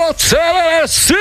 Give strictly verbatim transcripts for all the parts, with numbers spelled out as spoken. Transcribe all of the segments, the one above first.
Simão!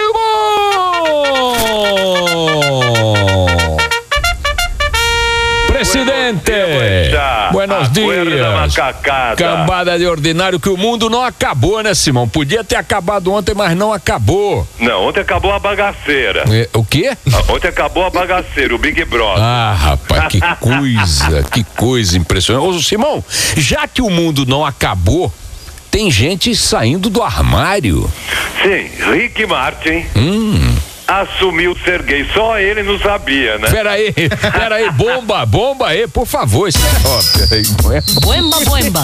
Presidente, buenos dias. Cambada de ordinário, que o mundo não acabou, né, Simão? Podia ter acabado ontem, mas não acabou. Não, ontem acabou a bagaceira. É, o quê? Ontem acabou a bagaceira, o Big Brother. Ah, rapaz, que coisa, que coisa impressionante. Ô, Simão, já que o mundo não acabou, tem gente saindo do armário. Sim, Rick Martin. Hum. Assumiu ser gay, só ele não sabia, né? Peraí, peraí, bomba, bomba aí, por favor, isso é óbvio. Bomba, bomba.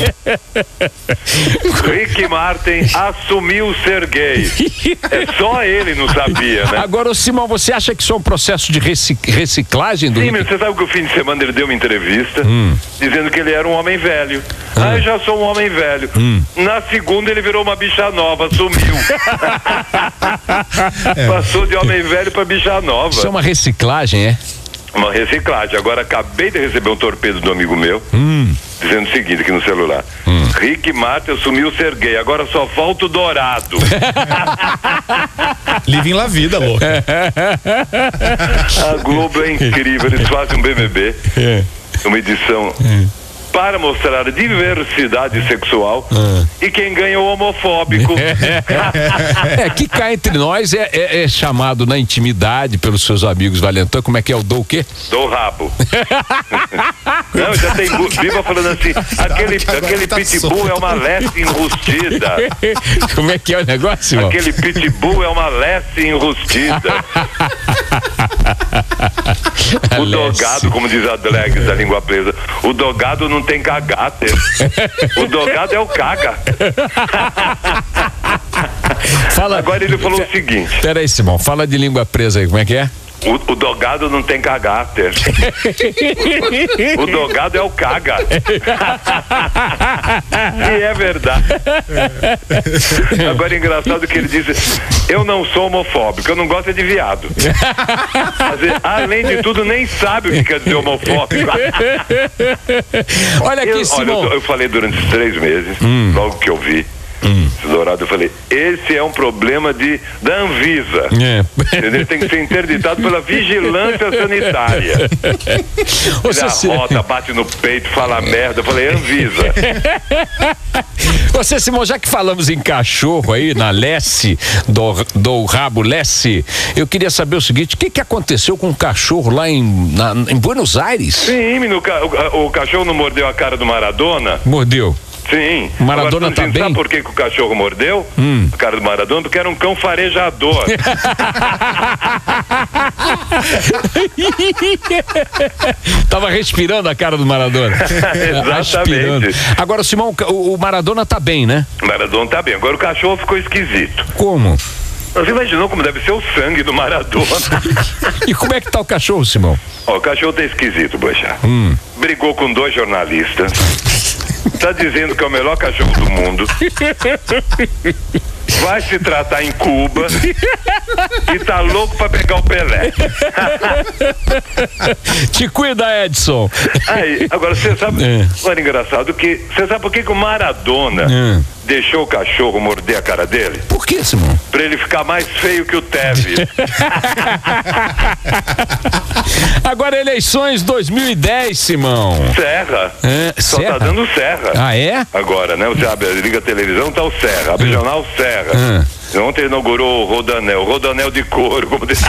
Rick Martin assumiu ser gay. É, só ele não sabia, né? Agora, ô Simão, você acha que isso é um processo de recic- reciclagem do Sim, Rick? mas você sabe que o fim de semana ele deu uma entrevista hum. dizendo que ele era um homem velho. Hum. Ah, eu já sou um homem velho. Hum. Na segunda ele virou uma bicha nova, sumiu. É. Passou de homem velho pra bicha nova. Isso é uma reciclagem, é? Uma reciclagem. Agora acabei de receber um torpedo do amigo meu, hum. dizendo o seguinte aqui no celular. Hum. Rick Martin assumiu ser gay, agora só falta o Dourado. Living la vida, louco. A Globo é incrível, eles fazem um B B B, é. uma edição é. para mostrar a diversidade sexual é. e quem ganha é o homofóbico. É, que cá entre nós é, é, é chamado na intimidade pelos seus amigos valentão, como é que é o do o quê? Do rabo. Não, já tem viva falando assim, aquele, aquele tá pitbull solto. É uma leste enrustida. Como é que é o negócio, irmão? Aquele pitbull é uma leste enrustida. O dogado, como diz a Dregs da língua presa, o dogado não tem cagater. O dogado é o caga. Fala, Agora ele falou o seguinte. Peraí, Simão, fala de língua presa aí, como é que é? O, o dogado não tem cagater. O dogado é o caga. E é verdade. Agora é engraçado que ele disse: eu não sou homofóbico, eu não gosto é de viado. Mas, além de tudo, nem sabe o que quer dizer homofóbico. Olha aqui, eu, Simão. Olha, eu, eu falei durante esses três meses, hum. logo que eu vi Hum. Dourado, eu falei, esse é um problema de, da Anvisa. É. Ele tem que ser interditado pela vigilância sanitária. Você Ele se... arrota, bate no peito, fala merda. Eu falei, Anvisa. Você, Simão, já que falamos em cachorro aí, na Lesse, do, do rabo Lesse, eu queria saber o seguinte, o que que aconteceu com o cachorro lá em, na, em Buenos Aires? Sim, no, o, o cachorro não mordeu a cara do Maradona? Mordeu. Sim. Maradona Agora, tá bem? Sabe por que, que o cachorro mordeu Hum. a cara do Maradona? Porque era um cão farejador. Tava respirando a cara do Maradona. Exatamente. Agora, Simão, o, o Maradona tá bem, né? O Maradona tá bem. Agora o cachorro ficou esquisito. Como? Você imaginou como deve ser o sangue do Maradona? E como é que tá o cachorro, Simão? Ó, o cachorro tá esquisito, Boixá. Hum. Brigou com dois jornalistas. Tá dizendo que é o melhor cachorro do mundo. Vai se tratar em Cuba e tá louco pra pegar o Pelé. Te cuida, Edson. Aí, agora você sabe, É. olha, engraçado que você sabe por que, que o Maradona É. deixou o cachorro morder a cara dele? Por que, Simão? Pra ele ficar mais feio que o Tevez. Agora, eleições dois mil e dez, Simão. Serra. É, Só Serra? tá dando Serra. Ah, é? Agora, né? Você abre, liga a televisão, tá o Serra. Abre o jornal, Serra. Hum. Ontem inaugurou o Rodanel, Rodanel de couro, como diz.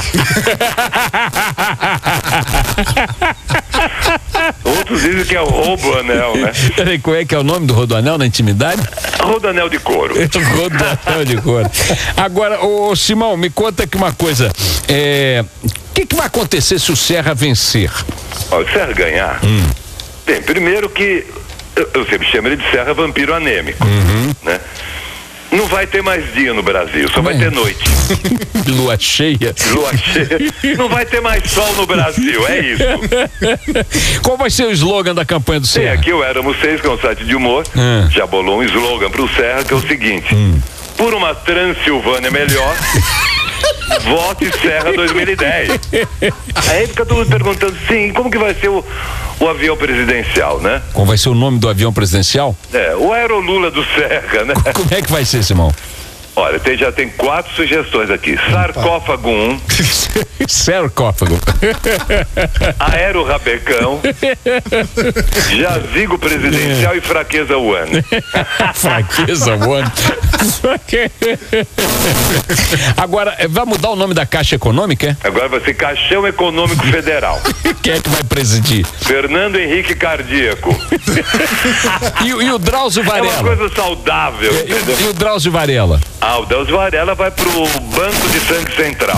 Outros dizem que é o Roubo-anel, né? Peraí, como é que é o nome do Rodoanel na intimidade? Rodanel de couro. Rodoanel de couro. Agora, ô Simão, me conta aqui uma coisa. É, o que, que vai acontecer se o Serra vencer? Ó, o Serra ganhar. Hum. Bem, primeiro que eu, eu sempre chamo ele de Serra vampiro anêmico, Uhum. né? Não vai ter mais dia no Brasil, só vai Bem. ter noite. Lua cheia. Lua cheia. Não vai ter mais sol no Brasil, é isso. Qual vai ser o slogan da campanha do Tem Serra? aqui o Éramos Seis, que é um site de humor, Hum. já bolou um slogan pro Serra, que é o seguinte: Hum. por uma Transilvânia melhor, vote Serra dois mil e dez. Aí fica todo mundo perguntando, sim, como que vai ser o, o avião presidencial, né? Qual vai ser o nome do avião presidencial? É, o Aerolula do Serra, né? Como é que vai ser, Simão? Olha, tem, já tem quatro sugestões aqui. Sarcófago um. Sarcófago. Aero Rabecão. Jazigo presidencial e fraqueza one. Fraqueza one. Agora, vai mudar o nome da Caixa Econômica? É? Agora vai ser Caixão Econômico Federal. Quem é que vai presidir? Fernando Henrique Cardíaco. e, e o Drauzio Varela? É uma coisa saudável. E, e o Drauzio Varela? Ah, o Drauzio Varela vai pro Banco de Sangue Central.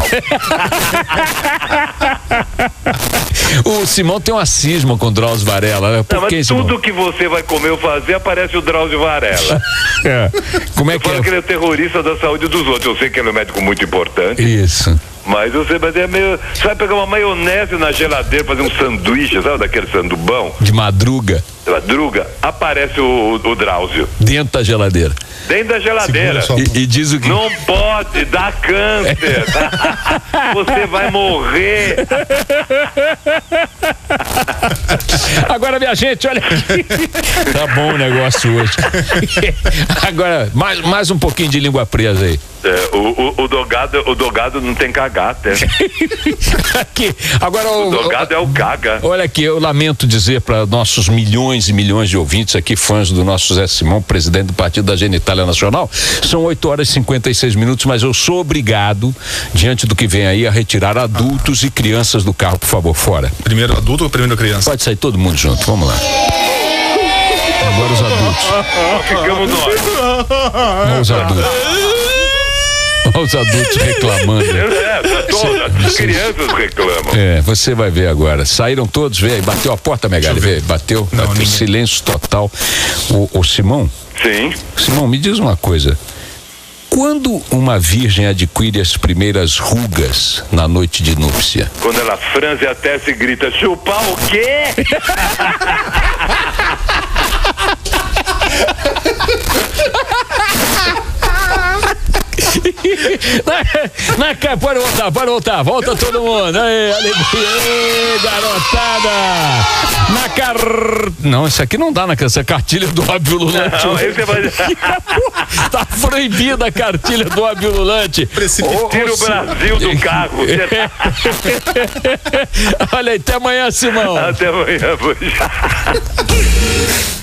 O Simão tem uma cisma com o Drauzio Varela. Por Não, que, mas Simão? tudo que você vai comer ou fazer, aparece o Drauzio Varela. É. Como é Eu que falo é? que ele é terrorista da saúde dos outros. Eu sei que ele é um médico muito importante. Isso. Mas você mas é meio. Você vai pegar uma maionese na geladeira, fazer um sanduíche, sabe, daquele sandubão? De madruga. Madruga, aparece o, o, o Drauzio. Dentro da geladeira. Dentro da geladeira. E, e diz o que? Não pode, dá câncer. Você vai morrer. Agora, minha gente, olha aqui. Tá bom o negócio hoje. Agora, mais, mais um pouquinho de língua presa aí. É, o, o, o, dogado, o dogado não tem cagata. É. Aqui. Agora, o, o dogado o, é o caga. Olha aqui, eu lamento dizer para nossos milhões e milhões de ouvintes aqui, fãs do nosso Zé Simão, presidente do Partido da Genitália Nacional, são oito horas e cinquenta e seis minutos, mas eu sou obrigado, diante do que vem aí, a retirar adultos e crianças do carro, por favor, fora. Primeiro adulto ou primeiro criança? Pode sair todo mundo junto, vamos lá. Agora os adultos. Ficamos nós. Olha os adultos. Olha os adultos reclamando. É, tá todas. As crianças reclamam. É, você vai ver agora. Saíram todos, vê aí. Bateu a porta, Megali, vê. Bateu. Não, bateu silêncio total. O, o Simão? Sim. Simão, me diz uma coisa. Quando uma virgem adquire as primeiras rugas na noite de núpcia? Quando ela franze a testa e grita, chupar o quê? na, na, pode voltar, pode voltar, volta todo mundo. Aí, alegria, aí, garotada. Na car... Não, isso aqui não dá na essa cartilha do óbvio lulante. Não, esse vai... Tá proibida a cartilha do óbvio lulante. Tira o Brasil do carro. Olha aí, até amanhã, Simão. Até amanhã, pois.